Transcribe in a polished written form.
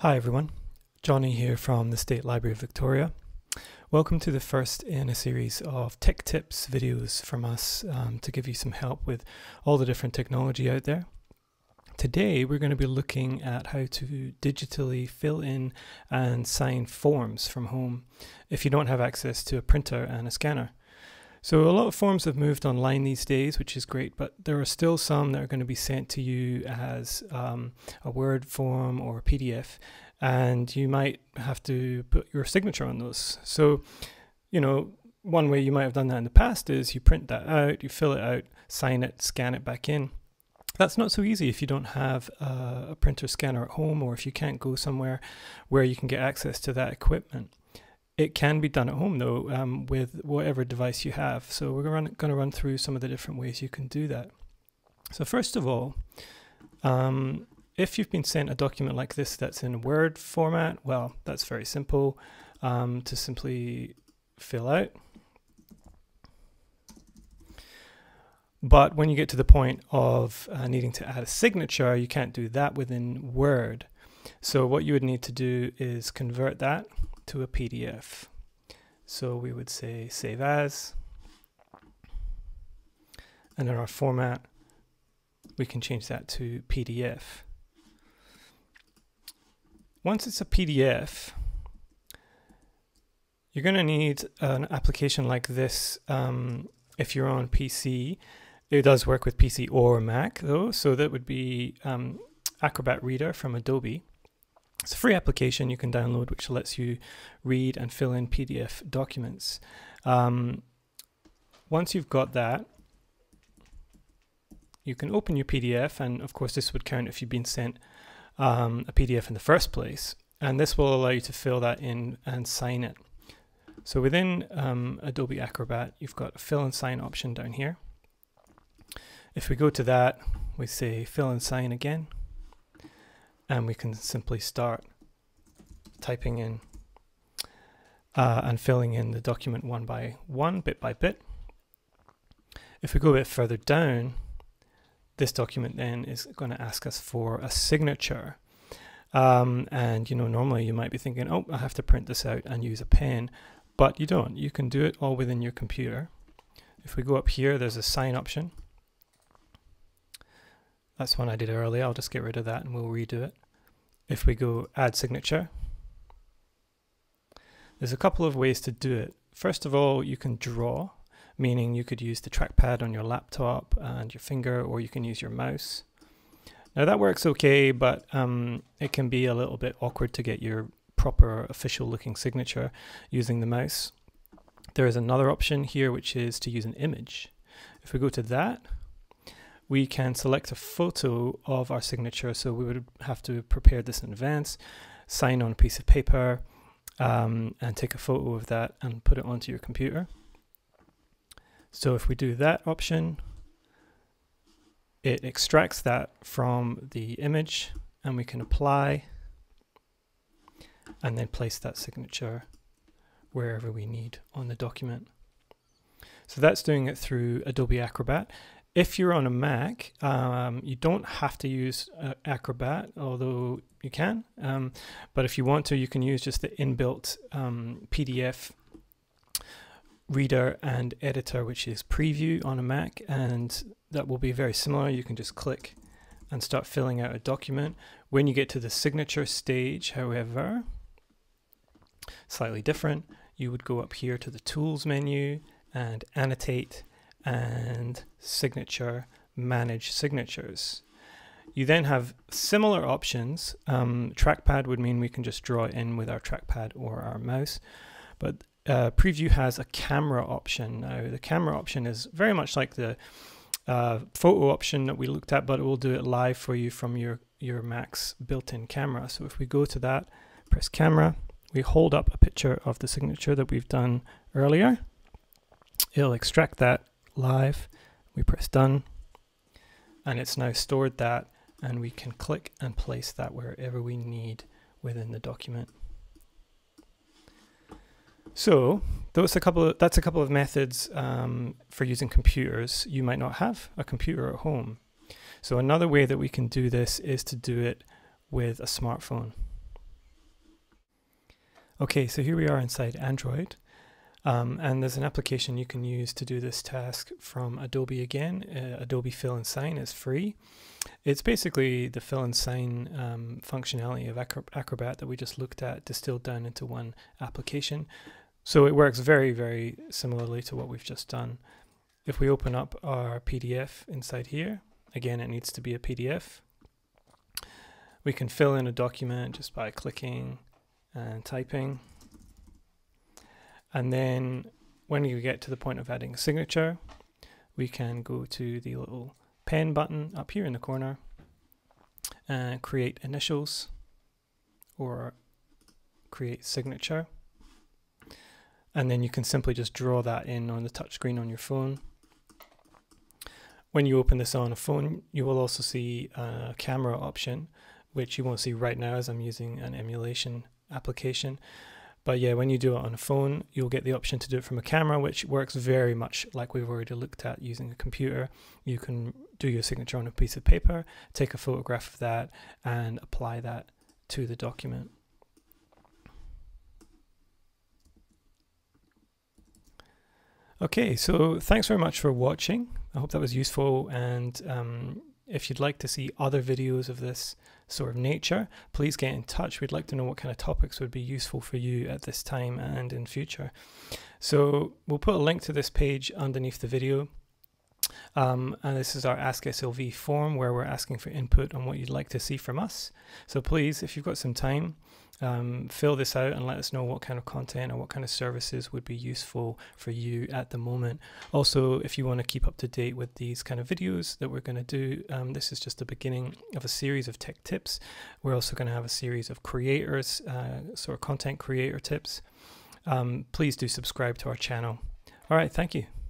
Hi everyone, Johnny here from the State Library of Victoria. Welcome to the first in a series of tech tips videos from us to give you some help with all the different technology out there. Today we're going to be looking at how to digitally fill in and sign forms from home if you don't have access to a printer and a scanner. So a lot of forms have moved online these days, which is great, but there are still some that are going to be sent to you as a Word form or a PDF, and you might have to put your signature on those. So, one way you might have done that in the past is you print that out, you fill it out, sign it, scan it back in. That's not so easy if you don't have a printer scanner at home, or if you can't go somewhere where you can get access to that equipment. It can be done at home though, with whatever device you have. So we're going to run through some of the different ways you can do that. So first of all, if you've been sent a document like this that's in Word format, well, that's very simple to simply fill out. But when you get to the point of needing to add a signature, you can't do that within Word. So what you would need to do is convert that to a PDF. So we would say save as, and in our format we can change that to PDF. Once it's a PDF, you're going to need an application like this if you're on PC. It does work with PC or Mac though, so that would be Acrobat Reader from Adobe. It's a free application you can download which lets you read and fill in PDF documents. Once you've got that, you can open your PDF, and of course this would count if you've been sent a PDF in the first place, and this will allow you to fill that in and sign it. So within Adobe Acrobat, you've got a fill and sign option down here. If we go to that, we say fill and sign again, and we can simply start typing in and filling in the document one by one, bit by bit. If we go a bit further down, this document then is going to ask us for a signature. And normally you might be thinking, oh, I have to print this out and use a pen, but you don't. You can do it all within your computer. If we go up here, there's a sign option. That's one I did earlier. I'll just get rid of that and we'll redo it. If we go add signature, there's a couple of ways to do it. First of all, you can draw, meaning you could use the trackpad on your laptop and your finger, or you can use your mouse. Now that works okay, but it can be a little bit awkward to get your proper official looking signature using the mouse. There is another option here which is to use an image. If we go to that, we can select a photo of our signature, so we would have to prepare this in advance, sign on a piece of paper, and take a photo of that and put it onto your computer. So if we do that option, it extracts that from the image, and we can apply and then place that signature wherever we need on the document. So that's doing it through Adobe Acrobat. If you're on a Mac, you don't have to use Acrobat, although you can. But if you want to, you can use just the inbuilt PDF reader and editor, which is Preview on a Mac, and that will be very similar. You can just click and start filling out a document. When you get to the signature stage, however, slightly different, you would go up here to the Tools menu and Annotate and Signature, Manage Signatures. You then have similar options. Trackpad would mean we can just draw it in with our trackpad or our mouse, but Preview has a camera option. Now the camera option is very much like the photo option that we looked at, but it will do it live for you from your Mac's built-in camera. So if we go to that, press camera, we hold up a picture of the signature that we've done earlier. It'll extract that live, we press done, and it's now stored that, and we can click and place that wherever we need within the document. So that's a couple of methods for using computers. You might not have a computer at home. So another way that we can do this is to do it with a smartphone. Okay, so here we are inside Android, and there's an application you can use to do this task from Adobe again. Adobe Fill and Sign is free. It's basically the fill and sign functionality of Acrobat that we just looked at distilled down into one application. So it works very, very similarly to what we've just done. If we open up our PDF inside here, again, it needs to be a PDF. We can fill in a document just by clicking and typing. And then when you get to the point of adding a signature, we can go to the little pen button up here in the corner and create initials or create signature. And then you can simply just draw that in on the touchscreen on your phone. When you open this on a phone, you will also see a camera option, which you won't see right now as I'm using an emulation application. But yeah, when you do it on a phone, you'll get the option to do it from a camera, which works very much like we've already looked at using a computer. You can do your signature on a piece of paper, take a photograph of that, and apply that to the document. Okay, so thanks very much for watching. I hope that was useful, and if you'd like to see other videos of this sort of nature, please get in touch. We'd like to know what kind of topics would be useful for you at this time and in future. So we'll put a link to this page underneath the video. And this is our Ask SLV form where we're asking for input on what you'd like to see from us. So please, if you've got some time, fill this out and let us know what kind of content or what kind of services would be useful for you at the moment. Also, if you want to keep up to date with these kind of videos that we're going to do, this is just the beginning of a series of tech tips. We're also going to have a series of creators, sort of content creator tips. Please do subscribe to our channel. All right, thank you.